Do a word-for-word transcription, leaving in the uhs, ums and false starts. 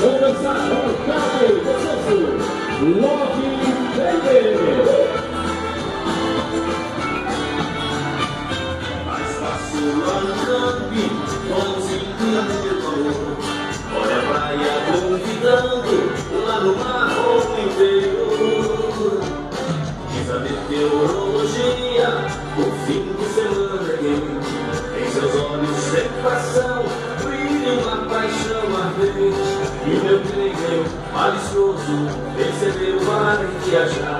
Vamos dançar Orcade, sucesso, Love Baby. Mais fácil lá no camping, com os encantos. Olha a praia convidando, lá no mar ou no interior. Quem sabe teologia, o fim de semana quente. Em seus olhos sem paixão, brilha uma paixão ardente. E o meu trem malicioso, vencedor vai viajar.